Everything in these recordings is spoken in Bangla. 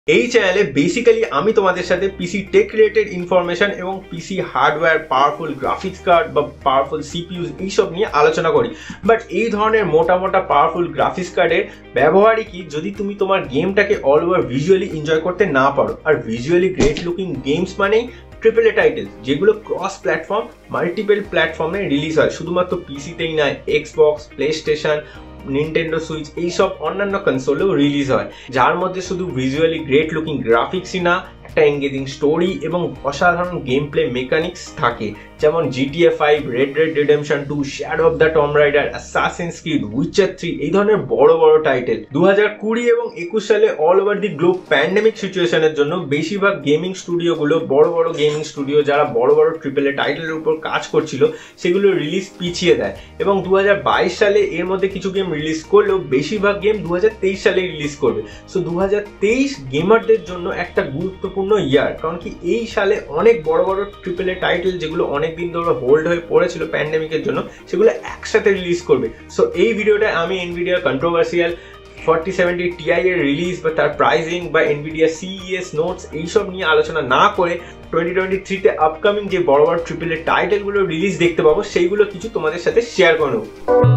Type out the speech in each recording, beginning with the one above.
এই চ্যানেলে বেসিক্যালি আমি তোমাদের সাথে পিসি টেক রিলেটেড ইনফরমেশন এবং PC hardware, powerful graphics card বা পাওয়ারফুল সিপিইউ এইসব নিয়ে আলোচনা করি। বাট এই ধরনের মোটা পাওয়ারফুল গ্রাফিক্স কার্ডের ব্যবহারই কি যদি তুমি তোমার গেমটাকে অল ওভার ভিজুয়ালি এনজয় করতে না পারো। আর ভিজুয়ালি গ্রেট লুকিং গেমস মানেই ট্রিপল এ টাইটেল যেগুলো ক্রস প্ল্যাটফর্ম মাল্টিপল প্ল্যাটফর্মে রিলিজ হয়, শুধুমাত্র পিসিতেই নয়, Xbox, PlayStation, Nintendo Switch এইসব অন্যান্য কনসোলেও রিলিজ হয়, যার মধ্যে শুধু ভিজুয়ালি গ্রেট লুকিং গ্রাফিক্সই না, একটা এঙ্গেজিং স্টোরি এবং অসাধারণ গেম প্লে মেকানিক্স থাকে, যেমন GTA 5, Red Dead Redemption 2, Shadow of the Tomb Raider, Assassin's Creed, Witcher 3 এই ধরনের বড় টাইটেল। 2020 এবং 21 সালে all over the globe pandemic সিচুয়েশনের জন্য বেশিরভাগ গেমিং স্টুডিওগুলো, বড় গেমিং স্টুডিও যারা বড় ট্রিপল এ টাইটেলের উপর কাজ করছিল সেগুলো রিলিজ পিছিয়ে দেয় এবং 2022 সালে এর মধ্যে কিছু গেম রিলিজ করলেও বেশিরভাগ গেম 2023 সালে রিলিজ করবে। সো 2023 গেমারদের জন্য একটা গুরুত্বপূর্ণ ইয়ার, কারণ কি এই সালে অনেক বড় ট্রিপল এ টাইটেল যেগুলো অনেক দিন ধরে হোল্ড হয়ে পড়েছিল প্যান্ডেমিকের জন্য সেগুলো একসাথে রিলিজ করবে। সো এই ভিডিওটা আমি এনভিডিয়ার কন্ট্রোভার্সিয়াল 4070 Ti এর রিলিজ বা তার প্রাইসিং বা এনভিডিয়া CES নোটস এইসব নিয়ে আলোচনা না করে 2023 তে আপকামিং যে বড় ট্রিপল এ টাইটেলগুলো রিলিজ দেখতে পাবো সেইগুলো কিছু তোমাদের সাথে শেয়ার করে নেব।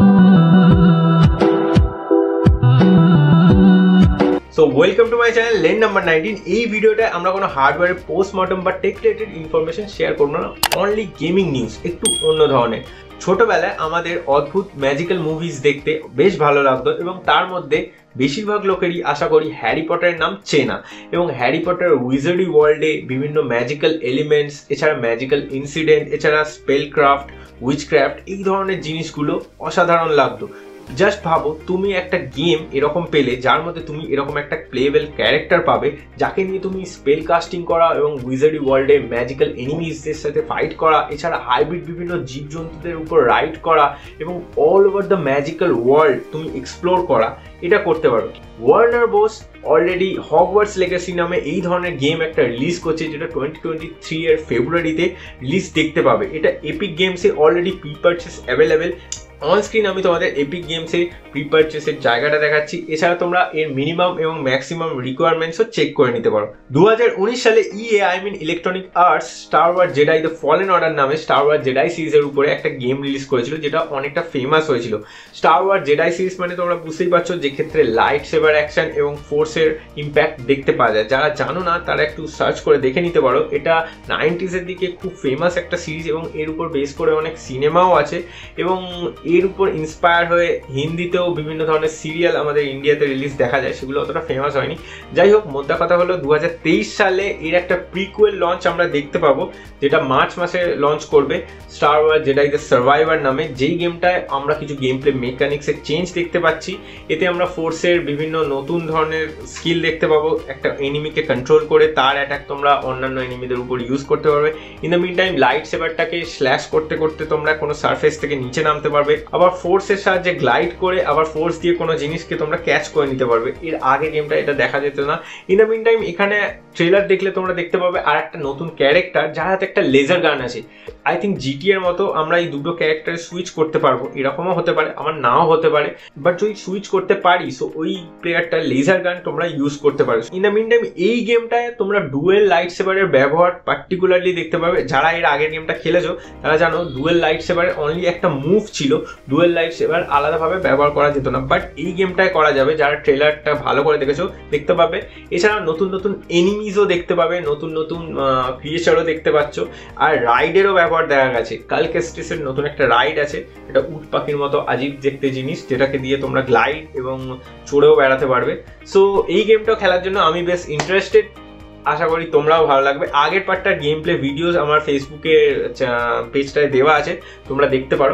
So welcome to my channel lane number 19। এই ভিডিওটা আমরা কোনো হার্ডওয়্যারের পোস্টমর্টম বা টেক রিলেটেড ইনফরমেশন শেয়ার করবো না, অনলি গেমিং নিউজ, একটু অন্য ধরনের। ছোটবেলায় আমাদের অদ্ভুত ম্যাজিক্যাল মুভিজ দেখতে বেশ ভালো লাগতো এবং তার মধ্যে বেশিরভাগ লোকেরই আশা করি হ্যারি পটারের নাম চেনা, এবং হ্যারি পটার উইজার্ডি ওয়ার্ল্ডে বিভিন্ন ম্যাজিক্যাল এলিমেন্টস, এছাড়া ম্যাজিক্যাল ইনসিডেন্ট, এছাড়া স্পেল ক্রাফট, উইচক্রাফট এই ধরনের জিনিসগুলো অসাধারণ লাগতো। জাস্ট ভাবো তুমি একটা গেম এরকম পেলে যার মধ্যে তুমি এরকম একটা প্লেবেল ক্যারেক্টার পাবে যাকে নিয়ে তুমি স্পেল কাস্টিং করা এবং উইজার্ডি ওয়ার্ল্ডে ম্যাজিক্যাল এনিমিজদের সাথে ফাইট করা, এছাড়া হাইব্রিড বিভিন্ন জীবজন্তুদের উপর রাইড করা এবং all over the magical world তুমি এক্সপ্লোর করা, এটা করতে পারো। Warner Bros already Hogwarts Legacy নামে এই ধরনের গেম একটা রিলিজ করছে, যেটা 2023 এর ফেব্রুয়ারিতে রিলিজ দেখতে পাবে। এটা এপিক গেমসে already pre purchase available. On screen আমি তোমাদের এপিক গেমসে প্রি পারচেসের জায়গাটা দেখাচ্ছি, এছাড়া তোমরা এর মিনিমাম এবং ম্যাক্সিমাম রিকোয়ারমেন্টসও চেক করে নিতে পারো। 2019 সালে Electronic Arts Star War Jedi the Fallen Order নামে স্টার ওয়ার জেডাই সিরিজের উপরে একটা গেম রিলিজ করেছিল, যেটা অনেকটা ফেমাস হয়েছিল। স্টার ওয়ার জেডাই সিরিজ মানে তোমরা বুঝতেই পারছো যে ক্ষেত্রে লাইট সেভার অ্যাকশন এবং ফোর্সের ইম্প্যাক্ট দেখতে পাওয়া যায়। যারা জানো না তারা একটু সার্চ করে দেখে নিতে পারো। এটা 90s এর দিকে খুব ফেমাস একটা সিরিজ এবং এর উপর বেস করে অনেক সিনেমাও আছে এবং এর উপর ইন্সপায়ার হয়ে হিন্দিতেও বিভিন্ন ধরনের সিরিয়াল আমাদের ইন্ডিয়াতে রিলিজ দেখা যায়, সেগুলো অতটা ফেমাস হয়নি। যাই হোক, মোদ্দা কথা হলো 2023 সালে এর একটা প্রিকুয়েল লঞ্চ আমরা দেখতে পাবো, যেটা মার্চ মাসে লঞ্চ করবে, Star War Jedi the Survivor নামে। যেই গেমটায় আমরা কিছু গেম প্লে মেকানিক্সের চেঞ্জ দেখতে পাচ্ছি। এতে আমরা ফোর্সের বিভিন্ন নতুন ধরনের স্কিল দেখতে পাবো, একটা এনিমিকে কন্ট্রোল করে তার অ্যাটাক তোমরা অন্যান্য এনিমিদের উপর ইউজ করতে পারবে। In the mean time light সেভারটাকে স্ল্যাশ করতে তোমরা কোনো সারফেস থেকে নিচে নামতে পারবে, আবার ফোর্সের সাহায্যে গ্লাইড করে আবার ফোর্স দিয়ে কোনো জিনিসকে তোমরা ক্যাচ করে নিতে পারবে। এর আগে গেমটা এটা দেখা যেত না। ইন দ্য মিন টাইম এখানে ট্রেলার দেখলে তোমরা দেখতে পাবে আর একটা নতুন ক্যারেক্টার যার হাতে একটা লেজার গান আছে। আই থিঙ্ক জিটি এর মতো আমরা এই দুটো ক্যারেক্টারে সুইচ করতে পারবো, এরকমও হতে পারে, আমার নাও হতে পারে, বাট যদি সুইচ করতে পারি সো ওই প্লেয়ারটা লেজার গান তোমরা ইউজ করতে পারো। ইন দ্য মিন টাইম এই গেমটায় তোমরা ডুয়েল লাইট সেভারের ব্যবহার পার্টিকুলারলি দেখতে পাবে। যারা এর আগের গেমটা খেলেছো তারা জানো ডুয়েল লাইট সেভারের অনলি একটা মুভ ছিল, ডুয়েল লাইট সেভার আলাদাভাবে ব্যবহার করা যেত না, বাট এই গেমটায় করা যাবে। যারা ট্রেলারটা ভালো করে দেখেছো দেখতে পাবে। এছাড়া নতুন এনিমিজও দেখতে পাবে, নতুন ক্রিয়েচারও দেখতে পাচ্ছ, আর রাইডেরও ব্যবহার দেখা গেছে। কালকেস্টিসের নতুন একটা রাইড আছে, এটা উট পাখির মতো আজীব দেখতে জিনিস, যেটাকে দিয়ে তোমরা গ্লাইড এবং চড়েও বেড়াতে পারবে। সো এই গেমটাও খেলার জন্য আমি বেশ ইন্টারেস্টেড, আশা করি তোমরাও ভালো লাগবে। আগের পার্টটার গেম প্লে ভিডিওস আমার ফেসবুকে পেজটায় দেওয়া আছে, তোমরা দেখতে পারো,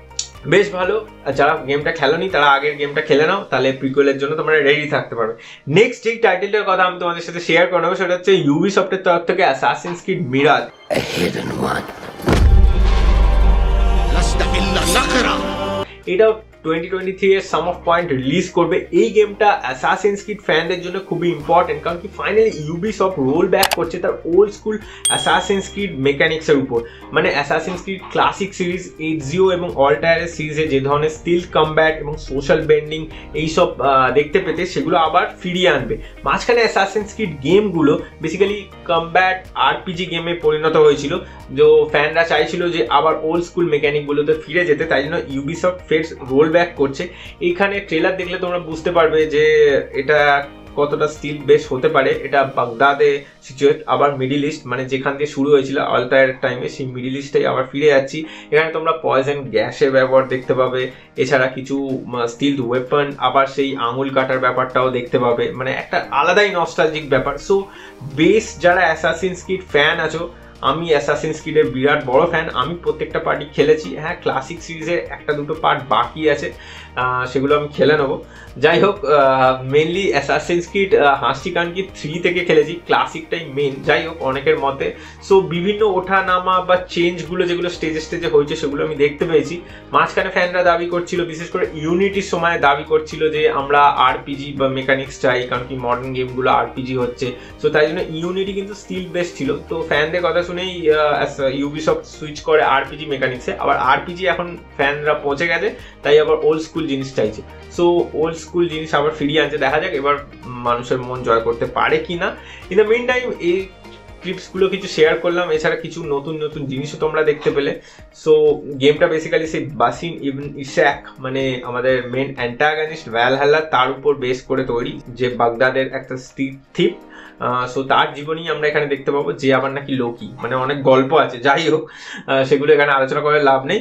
বেশ ভালো। যারা গেমটা খেলোনি তারা আগের গেমটা খেলে নাও, তাহলে প্রিকুয়েলের জন্য তোমরা রেডি থাকতে পারবে। নেক্সট যেই টাইটেলটার কথা আমি তোমাদের সাথে শেয়ার করে নেবো সেটা হচ্ছে ইউবিসফটের তরফ থেকে অ্যাসাসিনস ক্রিড মিরাজ। এটা 2023 এর সাম অফ পয়েন্ট রিলিজ করবে। এই গেমটা অ্যাসাসিনস ক্রিড ফ্যানদের জন্য খুবই ইম্পর্টেন্ট, কারণ কি ফাইনালি ইউবিসফট রোল ব্যাক করছে তার ওল্ড স্কুল অ্যাসাসিনস ক্রিড মেকানিক্সের উপর। মানে Assassin's Creed classic series, Ezio এবং অল্টায়ারের সিরিজে যে ধরনের স্টিল কমব্যাট এবং সোশ্যাল বেন্ডিং এইসব দেখতে পেতে, সেগুলো আবার ফিরিয়ে আনবে। মাঝখানে অ্যাসাসিনস ক্রিড গেমগুলো বেসিক্যালি কমব্যাট আরপিজি গেমে পরিণত হয়েছিল, যে ফ্যানরা চাইছিল যে আবার ওল্ড স্কুল মেকানিকগুলোতে ফিরে যেতে, তাই জন্য ইউবিসফট ফের রোল ব্যাক করছে। এইখানে ট্রেলার দেখলে তোমরা বুঝতে পারবে যে এটা কতটা স্টিল বেস হতে পারে। এটা বাগদাদে সিচুয়েট, আবার মিডিল ইস্ট, মানে যেখান দিয়ে শুরু হয়েছিল অল্টায়ার টাইমে, সেই মিডিল ইস্টেই আবার ফিরে যাচ্ছি। এখানে তোমরা পয়জন গ্যাসের ব্যবহার দেখতে পাবে, এছাড়া কিছু স্টিল ওয়েপন, আবার সেই আঙুল কাটার ব্যাপারটাও দেখতে পাবে, মানে একটা আলাদাই নস্টালজিক ব্যাপার। সো বেস যারা অ্যাসাসিনস ক্রিড ফ্যান আছো, আমি অ্যাসাসিনস ক্রিডের বিরাট বড় ফ্যান, আমি প্রত্যেকটা পার্টি খেলেছি। হ্যাঁ, ক্লাসিক সিরিজের একটা দুটো পার্ট বাকি আছে, সেগুলো আমি খেলে নেবো। যাই হোক, মেনলি অ্যাসাসিনস ক্রিড হাসি কানকি 3 থেকে খেলেছি, ক্লাসিকটাই মেন। যাই হোক, অনেকের মতে সো বিভিন্ন ওঠা নামা বা চেঞ্জগুলো যেগুলো স্টেজে স্টেজে হয়েছে সেগুলো আমি দেখতে পেয়েছি। মাঝখানে ফ্যানরা দাবি করছিল, বিশেষ করে ইউনিটির সময় দাবি করছিল যে আমরা আরপিজি বা মেকানিক্স চাই, কারণ কি মডার্ন গেমগুলো আরপিজি হচ্ছে। সো তাই জন্য ইউনিটি কিন্তু স্টিল বেস ছিল। তো ফ্যানদের কথা শুনেই ইউবিসফট সুইচ করে আরপিজি মেকানিক্সে। আবার আরপিজি এখন ফ্যানরা পৌঁছে গেছে, তাই আবার ওল্ড স্কুল জিনিস চাইছে। সো ওল্ড স্কুল জিনিস আবার ফিরিয়ে আনছে, দেখা যাক এবার মানুষের মন জয় করতে পারে কিনা। ইন দ্য মিন টাইম এই ক্লিপসগুলো কিছু শেয়ার করলাম, এছাড়া কিছু নতুন নতুন জিনিসও তোমরা দেখতে পেলে। সো গেমটা বেসিক্যালি সেই বাসিন ইবন ইশাক, মানে আমাদের মেন অ্যান্টাগনিস্ট ভ্যালহাল্লা, তার উপর বেস করে তৈরি, যে বাগদাদের একটা থিপ। সো তার জীবনই আমরা এখানে দেখতে পাবো, যে আবার নাকি লোকি, মানে অনেক গল্প আছে। যাই হোক, সেগুলো এখানে আলোচনা করে লাভ নেই,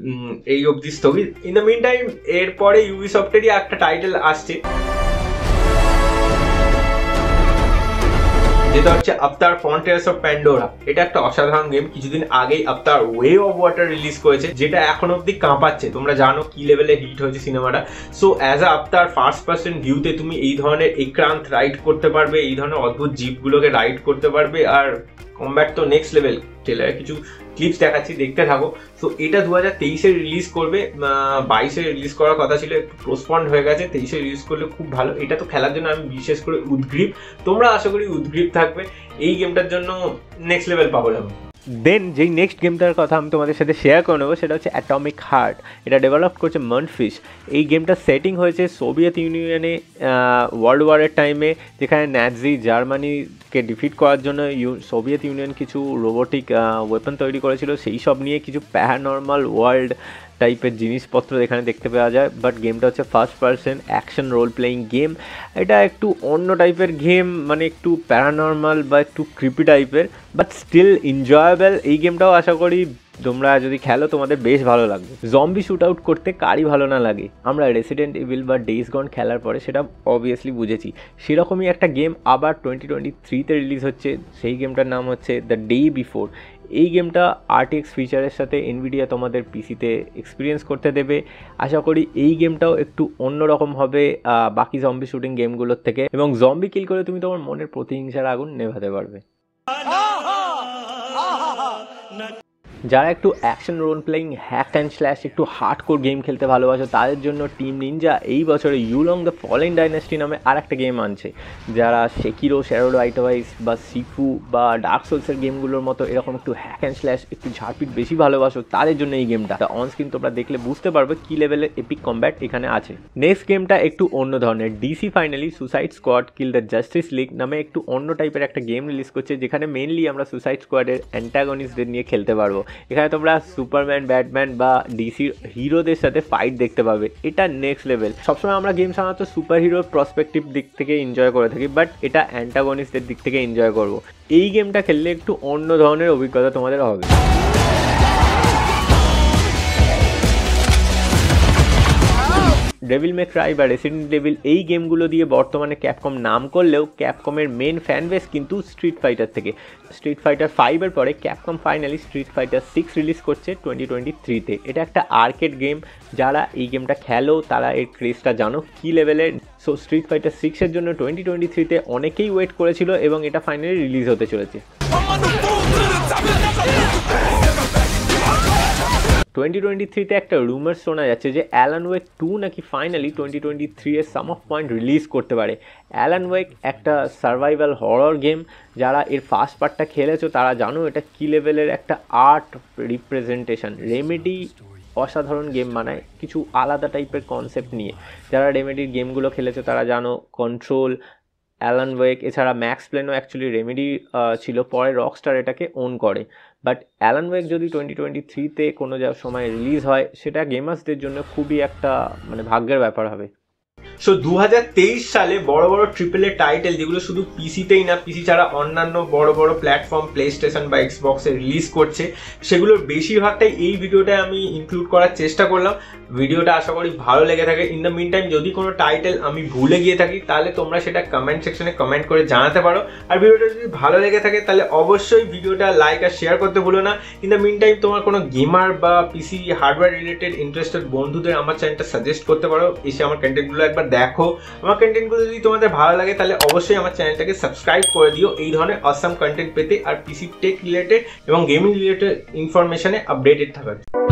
এই অবধি স্থগিত। ইন দ্য মিন টাইম এরপরে ইউবিসফটেরই একটা টাইটেল আসছে, যেটা হচ্ছে আফতার ফ্রন্টিয়ার্স অফ প্যান্ডোরা। এটা একটা অসাধারণ গেম। কিছুদিন আগেই Avatar way of water release করেছে, যেটা এখন অব্দি কাঁপাচ্ছে। তোমরা জানো কি লেভেলে হিট হয়েছে সিনেমাটা। So as a Avatar first person ভিউতে তুমি এই ধরনের এক্রান্ত রাইড করতে পারবে, এই ধরনের অদ্ভুত জিপগুলোকে রাইড করতে পারবে, আর কমব্যাট তো নেক্সট লেভেল। ট্রেলারে কিছু ক্লিপস দেখাচ্ছি, দেখতে থাকো। সো এটা 2023-এ রিলিজ করবে, 22-এ রিলিজ করার কথা ছিল, একটু পোস্টপন্ড হয়ে গেছে। 23-এ রিলিজ করলে খুব ভালো। এটা তো খেলার জন্য আমি বিশেষ করে উদ্গ্রীব, তোমরা আশা করি উদ্গ্রীব থাকবে। এই গেমটার জন্য নেক্সট লেভেল পাবো আমি। দেন যেই নেক্সট গেমটার কথা আমি তোমাদের সাথে শেয়ার করে নেবো, সেটা হচ্ছে অ্যাটমিক হার্ট। এটা ডেভেলপ করছে মনফিশ। এই গেমটার সেটিং হয়েছে সোভিয়েত ইউনিয়নে ওয়ার্ল্ড ওয়ারের টাইমে, যেখানে নাৎজি জার্মানিকে ডিফিট করার জন্য সোভিয়েত ইউনিয়ন কিছু রোবোটিক ওয়েপন তৈরি করেছিল। সেই সব নিয়ে কিছু প্যারানর্মাল ওয়ার্ল্ড টাইপের জিনিসপত্র এখানে দেখতে পাওয়া যায়। বাট গেমটা হচ্ছে first person action role playing game. এটা একটু অন্য টাইপের গেম, মানে একটু প্যারানর্মাল বা একটু ক্রিপি টাইপের, বাট স্টিল এনজয়েবল। এই গেমটাও আশা করি তোমরা যদি খেলো তোমাদের বেশ ভালো লাগবে। জম্বি শ্যুট আউট করতে কারই ভালো না লাগে। আমরা রেসিডেন্ট ইভিল বা ডেইজ গন খেলার পরে সেটা অবভিয়াসলি বুঝেছি। সেরকমই একটা গেম আবার 2023-তে রিলিজ হচ্ছে। সেই গেমটার নাম হচ্ছে দ্য ডে বিফোর। এই গেমটা RTX ফিচারের সাথে এনভিডিয়া তোমাদের পিসিতে এক্সপিরিয়েন্স করতে দেবে। আশা করি এই গেমটাও একটু অন্যরকম হবে বাকি জম্বি শুটিং গেমগুলোর থেকে, এবং জম্বি কিল করে তুমি তোমার মনের প্রতিহিংসার আগুন নেভাতে পারবে। যারা একটু action role playing hack and slash একটু হার্ডকোর গেম খেলতে ভালোবাসো, তাদের জন্য টিম নিনজা এই বছরে ইউলং দ্য ফলেন ডাইনেস্টি নামে আর একটা গেম আনছে। যারা সেকিরো, শ্যাডো রাইটওয়াইস বা সিফু বা ডার্ক সোলসের গেমগুলোর মতো এরকম একটু হ্যাক অ্যান্ড স্ল্যাশ একটু ঝাড়পিট বেশি ভালোবাসো, তাদের জন্য এই গেমটা অন স্ক্রিন তোমরা দেখলে বুঝতে পারবে কী লেভেলের এপিক কম্ব্যাট এখানে আছে। নেক্সট গেমটা একটু অন্য ধরনের। DC finally Suicide Squad Kill the Justice League নামে একটু অন্য টাইপের একটা গেম রিলিজ করছে, যেখানে মেনলি আমরা সুসাইড স্কোয়াডের অ্যান্টাগনিস্টদের নিয়ে খেলতে পারবো। এখানে তোমরা সুপারম্যান, ব্যাটম্যান বা ডিসির হিরোদের সাথে ফাইট দেখতে পাবে। এটা নেক্সট লেভেল। সবসময় আমরা গেম সাধারণত সুপার হিরোর প্রসপেক্টিভ দিক থেকে এনজয় করে থাকি, বাট এটা অ্যান্টাগনিস্টদের দিক থেকে এনজয় করবো। এই গেমটা খেললে একটু অন্য ধরনের অভিজ্ঞতা তোমাদের হবে। ডেভিল মে ক্রাই বা রেসিডেন্ট ডেভিল এই গেমগুলো দিয়ে বর্তমানে ক্যাপকম নাম করলেও ক্যাপকমের মেন ফ্যান বেস কিন্তু স্ট্রিট ফাইটার থেকে। স্ট্রিট ফাইটার 5-এর পরে Capcom finally Street Fighter 6 release করছে 2023-তে। এটা একটা আর্কেড গেম। যারা এই গেমটা খেলো তারা এর ক্রেজটা জানো কী লেভেলের। সো স্ট্রিট ফাইটার 6-এর জন্য 2023-তে অনেকেই ওয়েট করেছিল, এবং এটা ফাইনালি রিলিজ হতে চলেছে। 2023-তে একটা রুমার শোনা যাচ্ছে যে অ্যালান ওয়েক 2 নাকি ফাইনালি 2023 এর সাম অফ পয়েন্ট রিলিজ করতে পারে। অ্যালান ওয়েক একটা সার্ভাইভাল হরর গেম, যারা এর ফার্স্ট পার্টটা খেলেছো তারা জানো এটা কী লেভেলের একটা আর্ট রিপ্রেজেন্টেশন। রেমেডি অসাধারণ গেম বানায় কিছু আলাদা টাইপের কনসেপ্ট নিয়ে। যারা রেমেডির গেমগুলো খেলেছো তারা জানো কন্ট্রোল, অ্যালান ওয়েক, এছাড়া ম্যাক্স প্লেনও অ্যাকচুয়ালি রেমেডি ছিল, পরে রকস্টার এটাকে ওন করে। বাট অ্যালান ওয়েক যদি 2023-তে কোনো সময় রিলিজ হয় সেটা গেমার্সদের জন্য খুবই একটা মানে ভাগ্যের ব্যাপার হবে। সো 2023 সালে বড় বড় ট্রিপল এ টাইটেল যেগুলো শুধু পিসিতেই না, পিসি ছাড়া অন্যান্য বড় বড় প্ল্যাটফর্ম প্লে স্টেশন বা এক্সবক্সে রিলিজ করছে, সেগুলোর বেশিরভাগটাই এই ভিডিওটায় আমি ইনক্লুড করার চেষ্টা করলাম। ভিডিওটা আশা করি ভালো লেগে থাকে। ইন দ্য মিন টাইম যদি কোনো টাইটেল আমি ভুলে গিয়ে থাকি তাহলে তোমরা সেটা কমেন্ট সেকশনে কমেন্ট করে জানাতে পারো। আর ভিডিওটা যদি ভালো লেগে থাকে তাহলে অবশ্যই ভিডিওটা লাইক আর শেয়ার করতে ভুলো না। ইন দ্য মিন টাইম তোমার কোনো গেমার বা পিসি হার্ডওয়্যার রিলেটেড ইন্টারেস্টেড বন্ধুদের আমার চ্যানেলটা সাজেস্ট করতে পারো, এসে আমার কন্টেন্টগুলো একবার দেখো। আমার কন্টেন্টগুলো যদি তোমাদের ভালো লাগে তাহলে অবশ্যই আমার চ্যানেলটাকে সাবস্ক্রাইব করে দিও এই ধরনের অসাম কন্টেন্ট পেতে আর পিসি টেক রিলেটেড এবং গেমিং রিলেটেড ইনফরমেশনে আপডেটেড থাকার।